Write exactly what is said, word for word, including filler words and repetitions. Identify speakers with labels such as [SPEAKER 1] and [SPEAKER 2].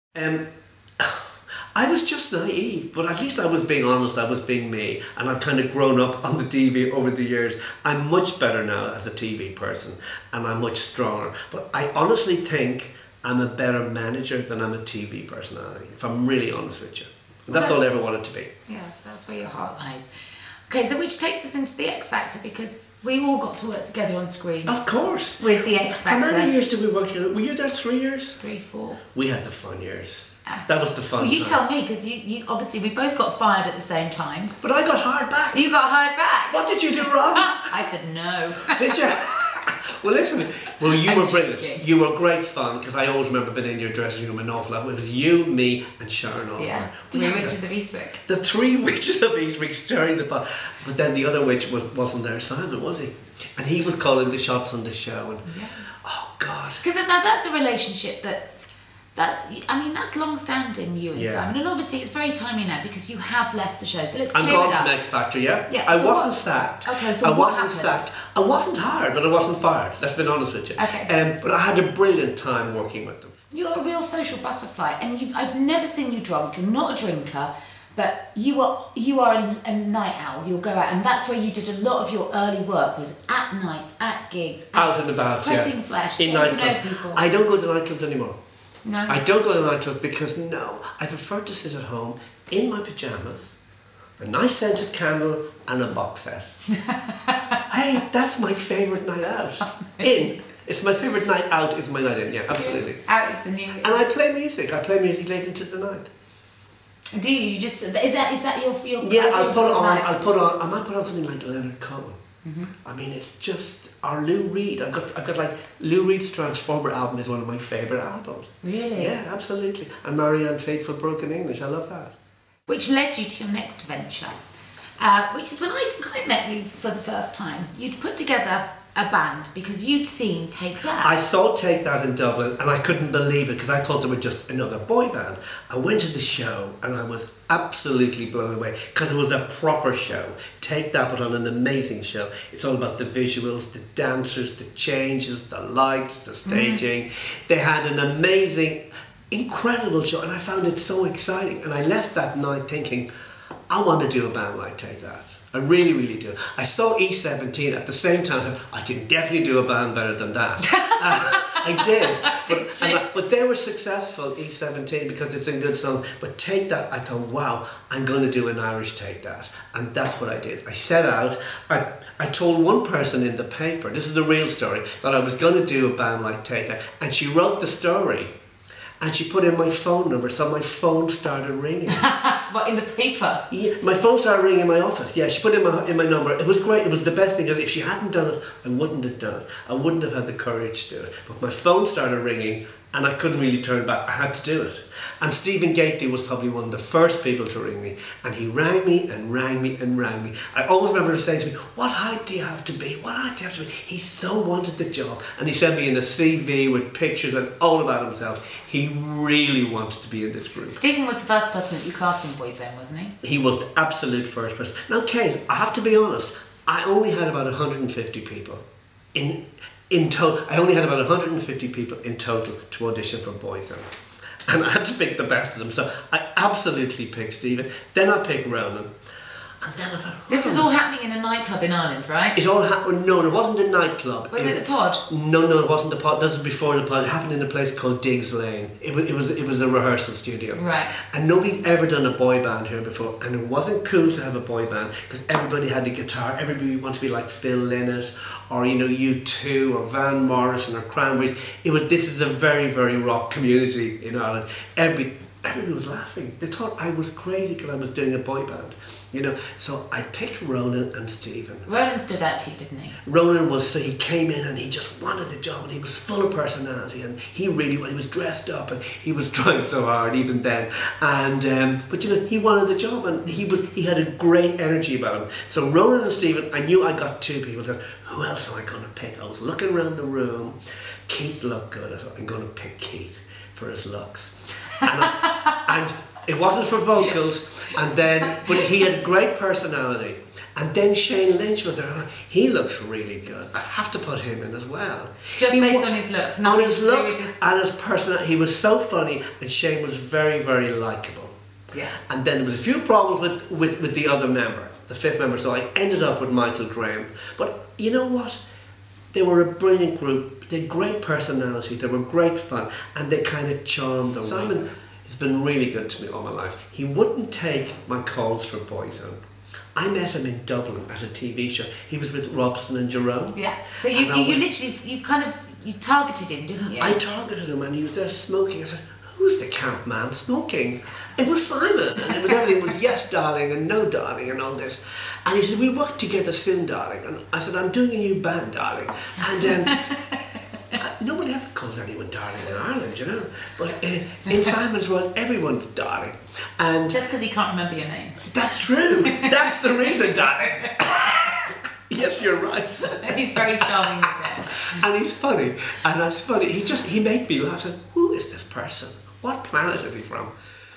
[SPEAKER 1] Um, I was just naive, but at least I was being honest, I was being me, and I've kind of grown up on the T V over the years. I'm much better now as a T V person, and I'm much stronger, but I honestly think I'm a better manager than I'm a T V personality, if I'm really honest with you. And that's, well, that's all I ever wanted to be.
[SPEAKER 2] Yeah, that's where your heart lies. Okay, so which takes us into the X Factor, because we all got to work together on screen.
[SPEAKER 1] Of course.
[SPEAKER 2] With the X Factor.
[SPEAKER 1] How many years did we work together? Were you there three years?
[SPEAKER 2] Three, four.
[SPEAKER 1] We had the fun years.
[SPEAKER 2] Ah.
[SPEAKER 1] That was the fun
[SPEAKER 2] Well, you
[SPEAKER 1] time.
[SPEAKER 2] tell me, because you, you obviously we both got fired at the same time.
[SPEAKER 1] But I got hired back.
[SPEAKER 2] You got hired back.
[SPEAKER 1] What did you do wrong?
[SPEAKER 2] I said no.
[SPEAKER 1] Did you? Well, listen. Well, you
[SPEAKER 2] I'm
[SPEAKER 1] were brilliant.
[SPEAKER 2] joking.
[SPEAKER 1] You were great fun, because I always remember being in your dressing room an awful lot. It was you, me, and Sharon Osbourne.
[SPEAKER 2] Yeah,
[SPEAKER 1] We
[SPEAKER 2] Three
[SPEAKER 1] had
[SPEAKER 2] Witches
[SPEAKER 1] the,
[SPEAKER 2] of Eastwick.
[SPEAKER 1] the three witches of Eastwick stirring the pot. But then the other witch was, wasn't there, Simon, was he? And he was calling the shots on the show. And
[SPEAKER 2] Yeah.
[SPEAKER 1] oh, God.
[SPEAKER 2] Because now that's a relationship that's, that's I mean, that's long-standing, you and
[SPEAKER 1] Yeah.
[SPEAKER 2] Simon. And obviously it's very timely now, because you have left the show. So let's clear
[SPEAKER 1] I'm
[SPEAKER 2] it
[SPEAKER 1] gone
[SPEAKER 2] up.
[SPEAKER 1] to Next Factor, yeah?
[SPEAKER 2] Yeah,
[SPEAKER 1] I
[SPEAKER 2] so
[SPEAKER 1] wasn't
[SPEAKER 2] what-
[SPEAKER 1] sacked.
[SPEAKER 2] Okay, so
[SPEAKER 1] I
[SPEAKER 2] what
[SPEAKER 1] wasn't
[SPEAKER 2] happened?
[SPEAKER 1] sacked. I wasn't hired, but I wasn't fired. Let's be honest with you.
[SPEAKER 2] Okay.
[SPEAKER 1] Um, but I had a brilliant time working with them.
[SPEAKER 2] You're a real social butterfly, and you've, I've never seen you drunk. You're not a drinker, but you are you are a, a night owl. You'll go out, and that's where you did a lot of your early work, was at nights, at gigs, at
[SPEAKER 1] Out and about,
[SPEAKER 2] pressing
[SPEAKER 1] yeah.
[SPEAKER 2] flesh,
[SPEAKER 1] In
[SPEAKER 2] getting to know
[SPEAKER 1] nightclubs.
[SPEAKER 2] people.
[SPEAKER 1] I don't go to nightclubs anymore.
[SPEAKER 2] No.
[SPEAKER 1] I don't go to nightclubs because, no, I prefer to sit at home in my pyjamas, a nice scented candle, and a box set. Hey, that's my favourite night out. In. It's my favourite night out is my night in, yeah, absolutely.
[SPEAKER 2] Out is the new.
[SPEAKER 1] And I play music. I play music late into the night.
[SPEAKER 2] Do you? You just is that is that your your?
[SPEAKER 1] Yeah,
[SPEAKER 2] idea
[SPEAKER 1] I'll
[SPEAKER 2] of
[SPEAKER 1] put
[SPEAKER 2] your
[SPEAKER 1] on.
[SPEAKER 2] night?
[SPEAKER 1] I'll put on. I might put on something like Leonard Cohen. Mm-hmm. I mean, it's just our Lou Reed. I've got. I've got like Lou Reed's Transformer album is one of my favourite albums.
[SPEAKER 2] Really?
[SPEAKER 1] Yeah, absolutely. And Marianne Faithfull Broken English. I love that.
[SPEAKER 2] Which led you to your next venture, uh, which is when I think I met you for the first time. You'd put together a band because you'd seen Take That.
[SPEAKER 1] I saw Take That in Dublin, and I couldn't believe it, because I thought they were just another boy band. I went to the show and I was absolutely blown away, because it was a proper show. Take That put on an amazing show. It's all about the visuals, the dancers, the changes, the lights, the staging. Mm. They had an amazing, incredible show, and I found it so exciting. And I left that night thinking, I want to do a band like Take That. I really, really do. I saw E seventeen at the same time. I said, I can definitely do a band better than that. uh, I did. But, and I, but they were successful, E seventeen, because it's a good song. But Take That, I thought, wow, I'm going to do an Irish Take That. And that's what I did. I set out. I, I told one person in the paper, this is the real story, that I was going to do a band like Take That. And she wrote the story. And she put in my phone number, so my phone started ringing.
[SPEAKER 2] What, in the paper?
[SPEAKER 1] Yeah, my phone started ringing in my office. Yeah, she put in my in my number. It was great. It was the best thing, because if she hadn't done it, I wouldn't have done it. I wouldn't have had the courage to do it. But my phone started ringing, and I couldn't really turn back. I had to do it. And Stephen Gately was probably one of the first people to ring me. And he rang me and rang me and rang me. I always remember him saying to me, what height do you have to be? What height do you have to be? He so wanted the job. And he sent me in a C V with pictures and all about himself. He really wanted to be in this group.
[SPEAKER 2] Stephen was the first person that you cast in Boyzone, wasn't he?
[SPEAKER 1] He was the absolute first person. Now, Kate, I have to be honest, I only had about one hundred fifty people in in total. I only had about one hundred fifty people in total to audition for Boyzone. And I had to pick the best of them. So I absolutely picked Stephen. Then I picked Ronan. And then I thought,
[SPEAKER 2] This was all happening in a nightclub in Ireland, right?
[SPEAKER 1] it all happened. No, it wasn't a nightclub.
[SPEAKER 2] Was it the Pod?
[SPEAKER 1] No, no, it wasn't the Pod. This was before the Pod. It happened in a place called Diggs Lane. It was, it was, it was a rehearsal studio.
[SPEAKER 2] Right.
[SPEAKER 1] And nobody'd ever done a boy band here before, and it wasn't cool to have a boy band because everybody had a guitar. Everybody wanted to be like Phil Lynott, or you know, U two, or Van Morrison, or Cranberries. It was. This is a very, very rock community in Ireland. Every everybody was laughing. They thought I was crazy because I was doing a boy band. You know, so I picked Ronan and Stephen.
[SPEAKER 2] Ronan stood out to you, didn't he?
[SPEAKER 1] Ronan was, so he came in and he just wanted the job, and he was full of personality, and he really, he was dressed up, and he was trying so hard even then. And um, but you know, he wanted the job, and he was he had a great energy about him. So Ronan and Stephen, I knew I got two people. Said, who else am I going to pick? I was looking around the room. Keith looked good. I thought, I'm going to pick Keith for his looks. And I, and it wasn't for vocals. And then, but he had a great personality. And then Shane Lynch was there. He looks really good. I have to put him in as well.
[SPEAKER 2] Just
[SPEAKER 1] he
[SPEAKER 2] based
[SPEAKER 1] wa-
[SPEAKER 2] on his looks.
[SPEAKER 1] On his
[SPEAKER 2] to do with
[SPEAKER 1] looks
[SPEAKER 2] his-
[SPEAKER 1] and his personality. He was so funny, and Shane was very, very likeable.
[SPEAKER 2] Yeah.
[SPEAKER 1] And then there was a few problems with, with, with the other member, the fifth member, so I ended up with Michael Graham. But you know what? They were a brilliant group. They had great personality. They were great fun, and they kind of charmed away. Simon has been really good to me all my life. He wouldn't take my calls for Boyzone. I met him in Dublin at a T V show. He was with Robson and Jerome.
[SPEAKER 2] Yeah. So you,
[SPEAKER 1] And I
[SPEAKER 2] you, you
[SPEAKER 1] went-
[SPEAKER 2] literally, you kind of, you targeted him, didn't you?
[SPEAKER 1] I targeted him and he was there smoking. I said, who's the camp man smoking? It was Simon. And it was everything was yes, darling, and no, darling, and all this. And he said, we'll work together soon, darling. And I said, I'm doing a new band, darling. And um, uh, nobody ever calls anyone darling in Ireland, you know. But uh, in Simon's world, everyone's darling. And
[SPEAKER 2] Just because he can't remember your name.
[SPEAKER 1] that's true. That's the reason, darling. Yes, you're right.
[SPEAKER 2] He's very charming with that.
[SPEAKER 1] And he's funny, and that's funny. He just he made me laugh. I said, "Who is this person? What planet is he from?"